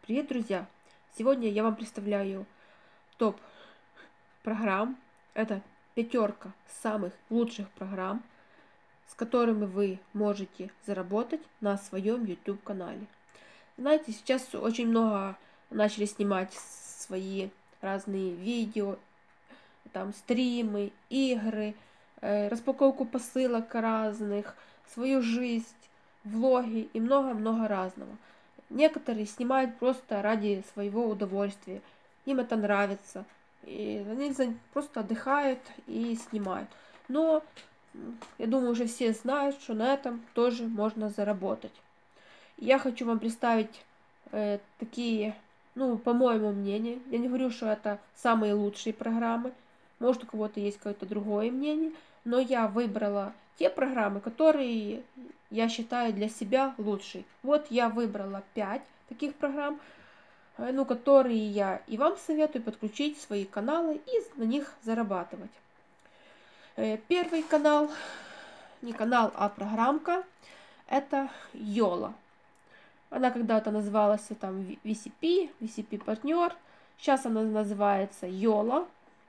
Привет, друзья! Сегодня я вам представляю топ программ. Это пятерка самых лучших программ, с которыми вы можете заработать на своем YouTube канале. Знаете, сейчас очень много начали снимать свои разные видео, там стримы, игры, распаковку посылок разных, свою жизнь, влоги и много-много разного. Некоторые снимают просто ради своего удовольствия. Им это нравится. И они просто отдыхают и снимают. Но я думаю, уже все знают, что на этом тоже можно заработать. Я хочу вам представить такие, по моему мнению, я не говорю, что это самые лучшие программы. Может, у кого-то есть какое-то другое мнение, но я выбрала те программы, которые я считаю для себя лучшие. Вот я выбрала 5 таких программ, которые я и вам советую подключить в свои каналы и на них зарабатывать. Первый канал, не канал, а программка, это Йола. Она когда-то называлась там VCP партнер. Сейчас она называется Йола.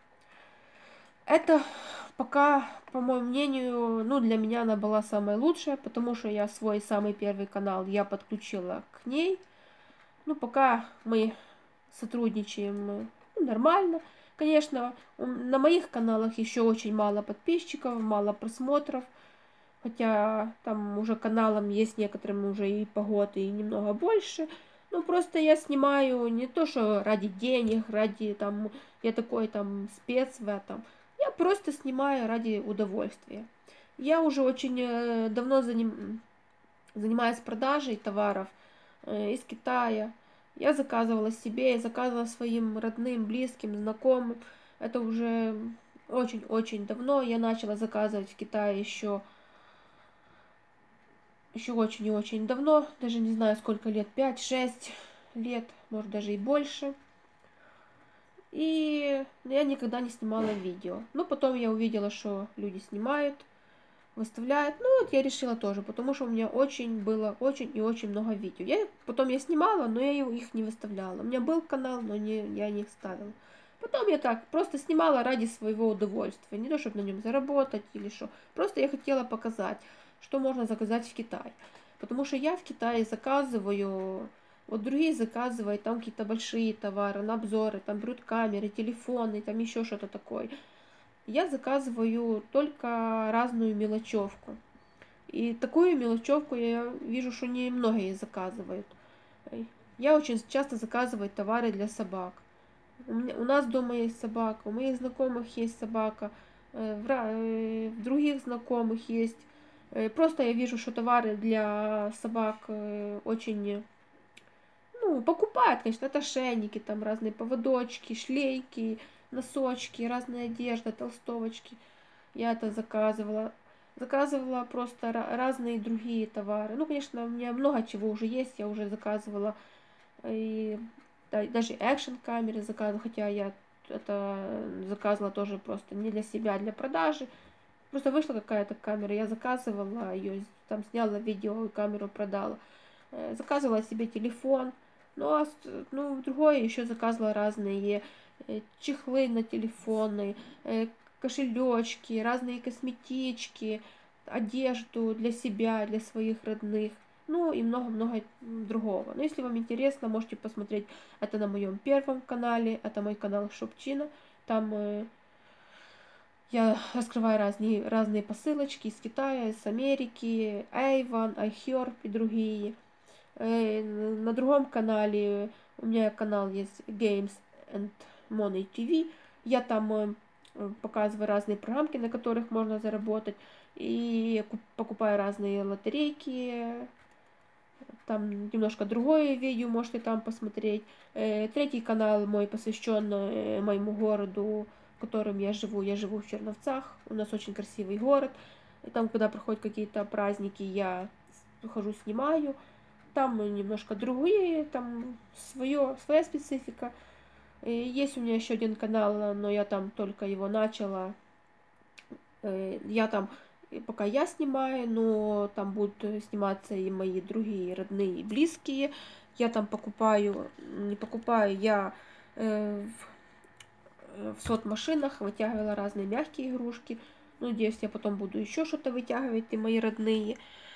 Это пока, по моему мнению, для меня она была самая лучшая, потому что я свой самый первый канал я подключила к ней. Пока мы сотрудничаем нормально. Конечно, на моих каналах еще очень мало подписчиков, мало просмотров. Хотя там уже каналам есть некоторым уже и по год, и немного больше. Просто я снимаю не то, что ради денег, ради там, я такой там спец в этом. Я просто снимаю ради удовольствия. Я уже очень давно занимаюсь продажей товаров из Китая. Я заказывала себе, я заказывала своим родным, близким, знакомым. Это уже очень-очень давно. Я начала заказывать в Китае еще очень и очень давно, даже не знаю сколько лет, 5-6 лет, может даже и больше. И я никогда не снимала видео. Но потом я увидела, что люди снимают, выставляют. Вот я решила тоже, потому что у меня было очень и очень много видео. Потом я снимала, но я их не выставляла. У меня был канал, но я не их ставила. Потом я так просто снимала ради своего удовольствия. Не то, чтобы на нем заработать или что. Просто я хотела показать, что можно заказать в Китае. Потому что я в Китае заказываю, вот другие заказывают там какие-то большие товары, на обзоры, там берут камеры, телефоны, там еще что-то такое. Я заказываю только разную мелочевку. И такую мелочевку я вижу, что немногие заказывают. Я очень часто заказываю товары для собак. У нас дома есть собака, у моих знакомых есть собака, в других знакомых есть. Просто я вижу, что товары для собак очень, покупают, конечно, это ошейники, там разные поводочки, шлейки, носочки, разная одежда, толстовочки. Я это заказывала. Заказывала просто разные другие товары. Конечно, у меня много чего уже есть, я уже заказывала и даже экшн камеры заказывала, хотя я это заказывала тоже просто не для себя, а для продажи. Просто вышла какая-то камера, я заказывала ее, там сняла видео и камеру продала. Заказывала себе телефон, другое еще заказывала разные чехлы на телефоны, кошелечки, разные косметички, одежду для себя, для своих родных. И много-много другого. Но если вам интересно, можете посмотреть это на моем первом канале. Это мой канал Shopchina. Там я раскрываю разные посылочки из Китая, из Америки, Avon, iHerb и другие. На другом канале, у меня канал есть Games and Money TV. Я там показываю разные программки, на которых можно заработать. И покупаю разные лотерейки. Там немножко другое видео можете там посмотреть. Третий канал мой посвящен моему городу, в котором я живу. Я живу в Черновцах. У нас очень красивый город. И там, когда проходят какие-то праздники, я хожу, снимаю. Там немножко другие, там своя специфика. И есть у меня еще один канал, но я там только его начала. Я там, пока я снимаю, но там будут сниматься и мои другие родные и близкие. я там не покупаю, я в сот-машинах вытягивала разные мягкие игрушки. Надеюсь, я потом буду еще что-то вытягивать, и мои родные.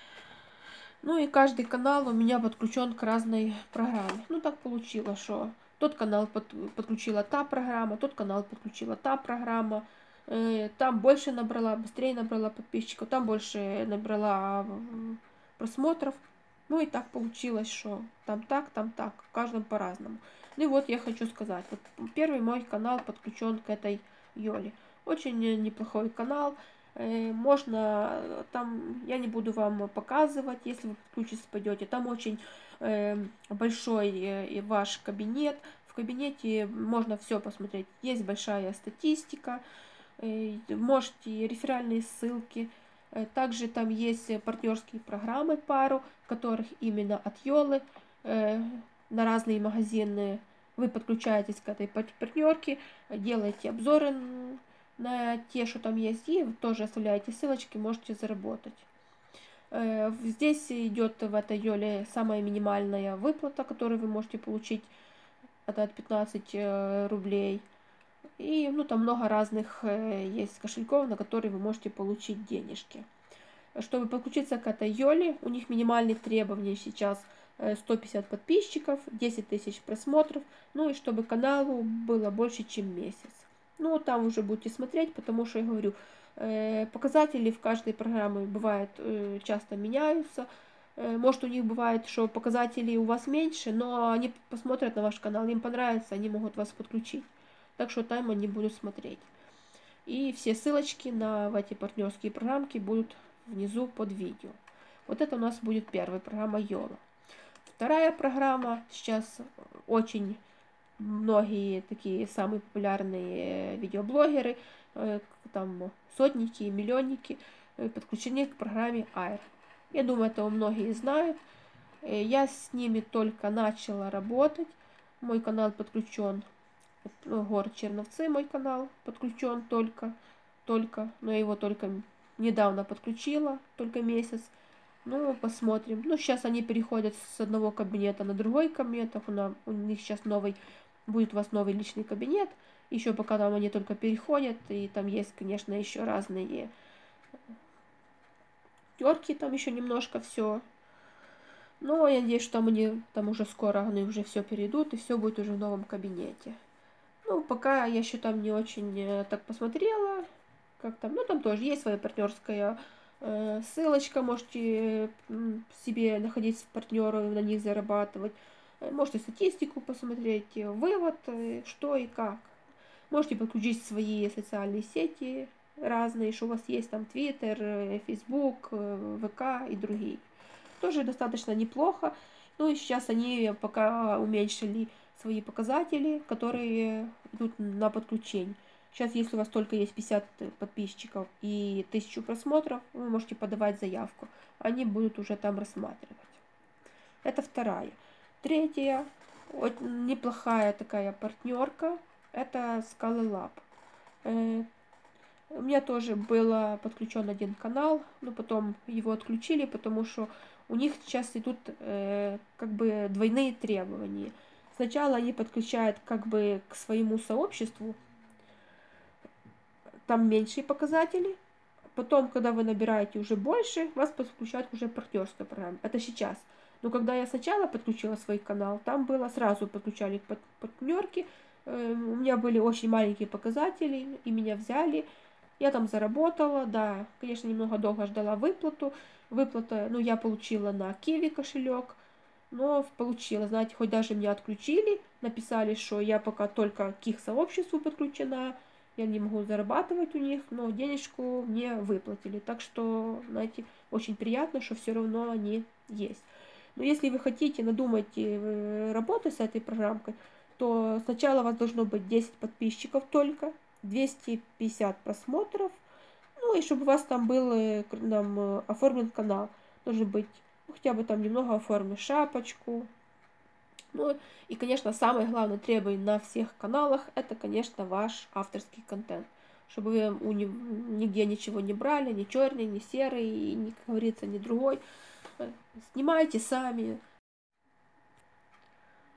Ну и каждый канал у меня подключен к разной программе. Ну так получилось, что тот канал подключила та программа, тот канал подключила та программа. Там больше набрала, быстрее набрала подписчиков, там больше набрала просмотров. Ну и так получилось, что там так, в каждом по-разному. Ну и вот я хочу сказать, вот первый мой канал подключен к этой Йоле. Очень неплохой канал. Можно, там, я не буду вам показывать, если вы подключитесь, пойдете, там очень большой ваш кабинет. В кабинете можно все посмотреть. Есть большая статистика, можете реферальные ссылки. Также там есть партнерские программы пару, которых именно от Йолы на разные магазины. Вы подключаетесь к этой партнерке, делаете обзоры на те, что там есть, и тоже оставляете ссылочки, можете заработать. Здесь идет в этой Йоле самая минимальная выплата, которую вы можете получить, это от 15 рублей. И там много разных есть кошельков, на которые вы можете получить денежки. Чтобы подключиться к этой Йоле, у них минимальные требования сейчас 150 подписчиков, 10 тысяч просмотров, ну и чтобы каналу было больше, чем месяц. Ну, там уже будете смотреть, потому что, я говорю, показатели в каждой программе бывают часто меняются. Может, у них бывает, что показатели у вас меньше, но они посмотрят на ваш канал, им понравится, они могут вас подключить. Так что там они будут смотреть. И все ссылочки на эти партнерские программки будут внизу под видео. Вот это у нас будет первая программа Йола. Вторая программа, сейчас очень многие такие самые популярные видеоблогеры, там сотники, миллионники, подключены к программе Air. Я думаю, это многие знают. Я с ними только начала работать. Мой канал подключен, город Черновцы, мой канал подключен только, но я его только недавно подключила, только месяц. Ну, посмотрим. Ну, сейчас они переходят с одного кабинета на другой кабинет. У них сейчас будет у вас новый личный кабинет. Еще пока там они только переходят. И там есть, конечно, еще разные терки, там еще немножко все. Но я надеюсь, что там уже скоро они уже все перейдут, и все будет уже в новом кабинете. Ну, пока я еще там не очень так посмотрела, как там. Ну, там тоже есть своя партнерская ссылочка, можете себе находить партнеров, на них зарабатывать. Можете статистику посмотреть, вывод, что и как. Можете подключить свои социальные сети разные, что у вас есть там Twitter, Facebook, ВК и другие. Тоже достаточно неплохо. Ну и сейчас они пока уменьшили свои показатели, которые идут на подключение. Сейчас, если у вас только есть 50 подписчиков и 1000 просмотров, вы можете подавать заявку. Они будут уже там рассматривать. Это вторая. Третья, неплохая такая партнерка, это Scala Lab. У меня тоже был подключен один канал, но потом его отключили, потому что у них сейчас идут как бы двойные требования. Сначала они подключают как бы к своему сообществу, там меньшие показатели. Потом, когда вы набираете уже больше, вас подключают уже партнерская программа. Это сейчас. Но когда я сначала подключила свой канал, там было сразу подключали к партнерке. У меня были очень маленькие показатели, и меня взяли. Я там заработала, да, конечно, немного долго ждала выплату. Выплата, я получила на Kiwi кошелек, но получила, знаете, хоть даже меня отключили, написали, что я пока только к их сообществу подключена, я не могу зарабатывать у них, но денежку мне выплатили. Так что, знаете, очень приятно, что все равно они есть. Но если вы хотите, надумайте работать с этой программкой, то сначала у вас должно быть 10 подписчиков только, 250 просмотров, ну и чтобы у вас там был оформлен канал. Должен быть хотя бы там немного оформлен шапочку. Ну и, конечно, самое главное требование на всех каналах, это, конечно, ваш авторский контент. Чтобы вы нигде ничего не брали, ни черный, ни серый, ни, как говорится, ни другой. Снимайте сами.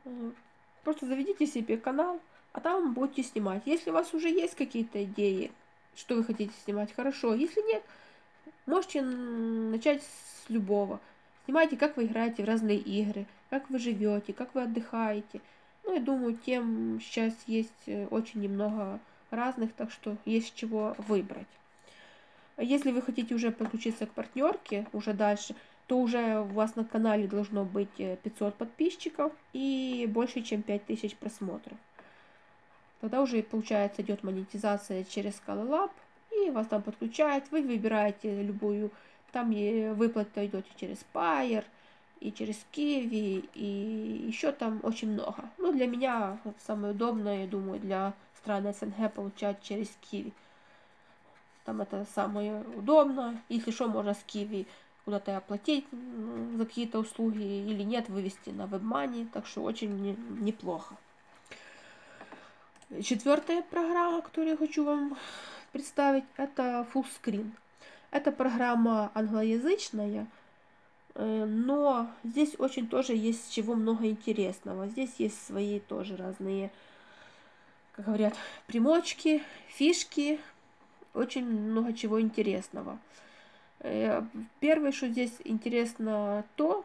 Просто заведите себе канал, а там будете снимать. Если у вас уже есть какие-то идеи, что вы хотите снимать, хорошо. Если нет, можете начать с любого. Снимайте, как вы играете в разные игры, как вы живете, как вы отдыхаете. Ну, я думаю, тем сейчас есть очень немного разных, так что есть чего выбрать. Если вы хотите уже подключиться к партнерке, уже дальше, то уже у вас на канале должно быть 500 подписчиков и больше, чем 5000 просмотров. Тогда уже, получается, идет монетизация через Scala и вас там подключают, вы выбираете любую, там выплата идет и через Payeer, и через Kiwi, и еще там очень много. Ну, для меня самое удобное, я думаю, для стран СНГ получать через Kiwi. Там это самое удобно. Если что, можно с Kiwi куда-то оплатить за какие-то услуги или нет, вывести на WebMoney. Так что очень неплохо. Четвертая программа, которую я хочу вам представить, это Fullscreen. Это программа англоязычная, но здесь очень тоже есть чего много интересного. Здесь есть свои тоже разные, как говорят, примочки, фишки, очень много чего интересного. Первое, что здесь интересно, то,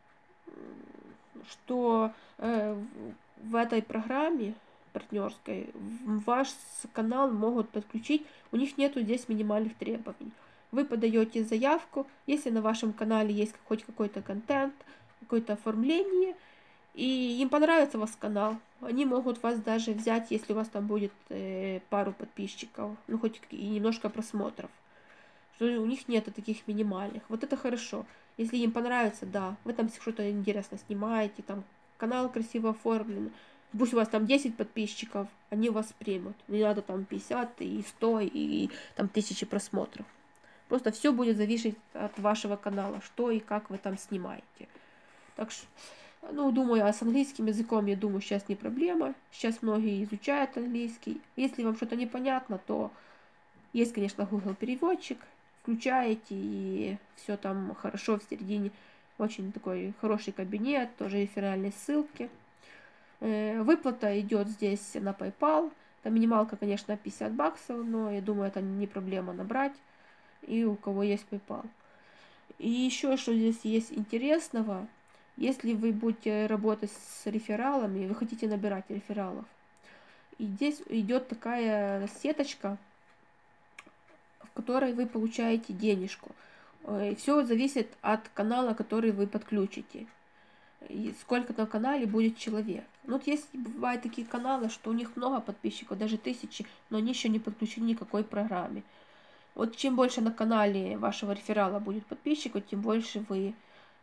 что в этой программе партнерской ваш канал могут подключить, у них нету здесь минимальных требований. Вы подаете заявку, если на вашем канале есть хоть какой-то контент, какое-то оформление, и им понравится ваш канал, они могут вас даже взять, если у вас там будет пару подписчиков, ну хоть и немножко просмотров, что у них нету таких минимальных. Вот это хорошо. Если им понравится, да, вы там что-то интересно снимаете, там канал красиво оформлен, пусть у вас там 10 подписчиков, они вас примут. Не надо там 50 и 100 и там 1000 просмотров. Просто все будет зависеть от вашего канала, что и как вы там снимаете. Так что, ну, думаю, а с английским языком, я думаю, сейчас не проблема. Сейчас многие изучают английский. Если вам что-то непонятно, то есть, конечно, Google переводчик. Включаете, и все там хорошо в середине. Очень такой хороший кабинет, тоже реферальные ссылки. Выплата идет здесь на PayPal. Там минималка, конечно, 50 баксов, но я думаю, это не проблема набрать. И у кого есть PayPal. И еще, что здесь есть интересного, если вы будете работать с рефералами, вы хотите набирать рефералов, и здесь идет такая сеточка, в которой вы получаете денежку. И все зависит от канала, который вы подключите. И сколько на канале будет человек. Ну, вот есть, бывают такие каналы, что у них много подписчиков, даже 1000, но они еще не подключены ни к какой программе. Вот чем больше на канале вашего реферала будет подписчиков, тем больше вы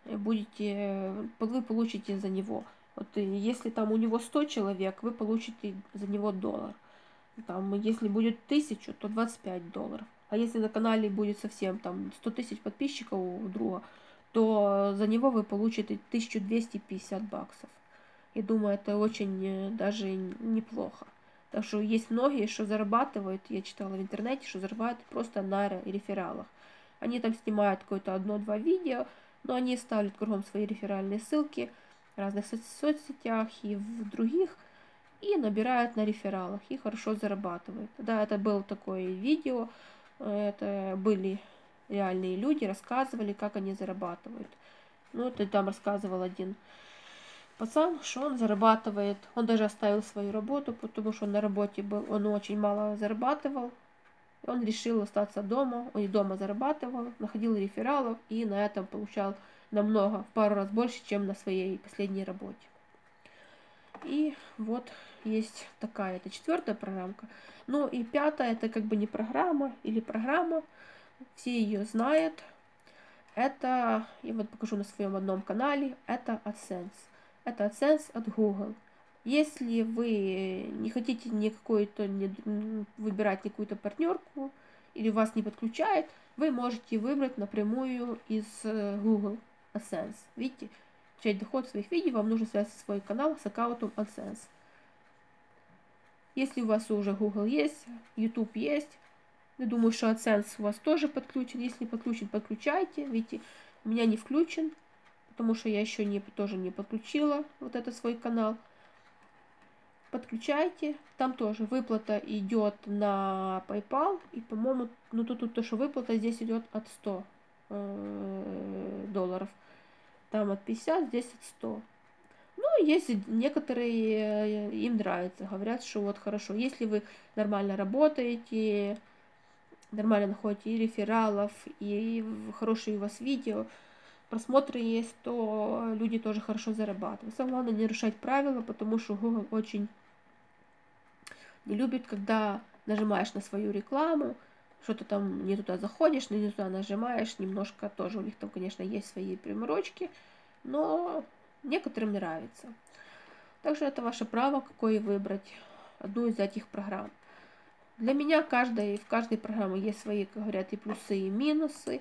получите за него. Вот если там у него 100 человек, вы получите за него $1. Там, если будет 1000, то $25. А если на канале будет совсем там 100 000 подписчиков у друга, то за него вы получите 1250 баксов. Я думаю, это очень даже неплохо. Так что есть многие, что зарабатывают, я читала в интернете, что зарабатывают просто на рефералах. Они там снимают какое-то 1-2 видео, но они ставят кругом свои реферальные ссылки в разных соцсетях и в других, и набирают на рефералах, и хорошо зарабатывают. Да, это было такое видео, это были реальные люди, рассказывали, как они зарабатывают. Ну, вот и там рассказывал один пацан, что он зарабатывает. Он даже оставил свою работу, потому что он на работе был, он очень мало зарабатывал. Он решил остаться дома, он и дома зарабатывал, находил рефералов и на этом получал намного, в пару раз больше, чем на своей последней работе. И вот есть такая, это 4-я программка. Ну и 5-я, это как бы не программа или программа, все ее знают. Это, я вот покажу на своем одном канале, это AdSense. Это AdSense от Google. Если вы не хотите выбирать какую-то партнерку или вас не подключает, вы можете выбрать напрямую из Google AdSense. Видите, получать доход своих видео, вам нужно связать свой канал с аккаунтом AdSense. Если у вас уже Google есть, YouTube есть, я думаю, что AdSense у вас тоже подключен. Если подключен, подключайте. Видите, у меня не включен, потому что я еще тоже не подключила вот это свой канал. Подключайте, там тоже выплата идет на PayPal, и, по-моему, ну тут то, что выплата здесь идет от 100 долларов, там от 50, здесь от 100. Ну, есть некоторые, им нравится, говорят, что вот хорошо, если вы нормально работаете, нормально находите и рефералов, и хорошие у вас видео, просмотры есть, то люди тоже хорошо зарабатывают. Самое главное не нарушать правила, потому что Google очень не любит, когда нажимаешь на свою рекламу, что-то там не туда заходишь, не туда нажимаешь, немножко тоже у них там, конечно, есть свои приморочки, но некоторым нравится. Также это ваше право, какой выбрать одну из этих программ. Для меня в каждой программе есть свои, как говорят, и плюсы, и минусы.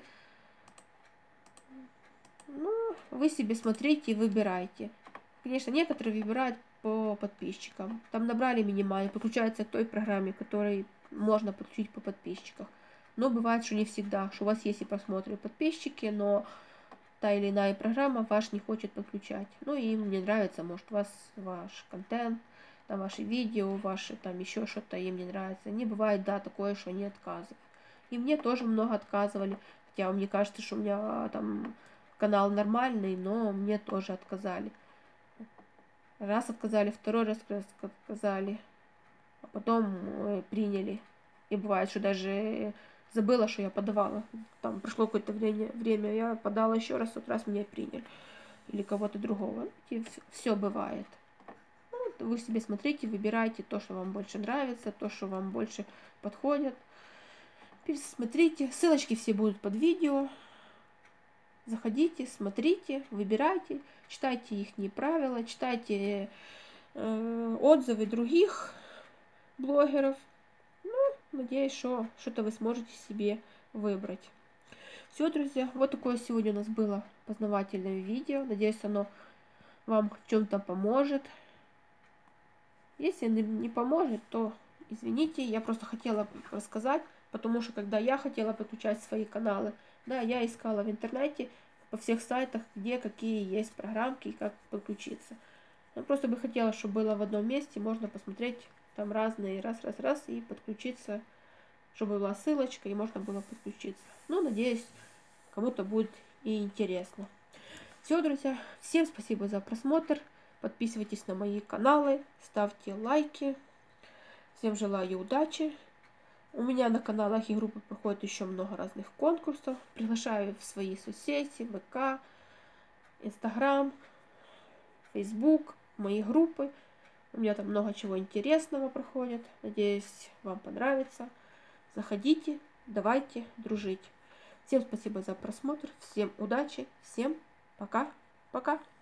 Ну, вы себе смотрите и выбирайте. Конечно, некоторые выбирают по подписчикам. Там набрали минимально, подключается к той программе, которой можно подключить по подписчикам. Но бывает, что не всегда, что у вас есть и просмотры, и подписчики, но та или иная программа ваш не хочет подключать. Ну, и им не нравится, может, ваш контент, там ваши видео, ваши там еще что-то им не нравится. Не бывает, да, такое, что они отказывают. И мне тоже много отказывали. Хотя мне кажется, что у меня там канал нормальный, но мне тоже отказали. Раз отказали, второй раз отказали, а потом приняли. И бывает, что даже забыла, что я подавала. Там прошло какое-то время, я подала еще раз, вот раз меня приняли. Или кого-то другого. И все бывает. Ну, вы себе смотрите, выбирайте то, что вам больше нравится, то, что вам больше подходит. Пересмотрите. Ссылочки все будут под видео. Заходите, смотрите, выбирайте, читайте их правила, читайте отзывы других блогеров. Ну, надеюсь, что что-то вы сможете себе выбрать. Все, друзья, вот такое сегодня у нас было познавательное видео. Надеюсь, оно вам в чем-то поможет. Если не поможет, то извините, я просто хотела рассказать, потому что когда я хотела подключать свои каналы, да, я искала в интернете по всех сайтах, где какие есть программки и как подключиться. Я просто бы хотела, чтобы было в одном месте, можно посмотреть там разные, раз, и подключиться, чтобы была ссылочка и можно было подключиться. Ну, надеюсь, кому-то будет и интересно. Все, друзья, всем спасибо за просмотр. Подписывайтесь на мои каналы, ставьте лайки. Всем желаю удачи. У меня на каналах и группах проходит еще много разных конкурсов. Приглашаю в свои соцсети, ВК, Инстаграм, Фейсбук, мои группы. У меня там много чего интересного проходит. Надеюсь, вам понравится. Заходите, давайте дружить. Всем спасибо за просмотр, всем удачи, всем пока-пока.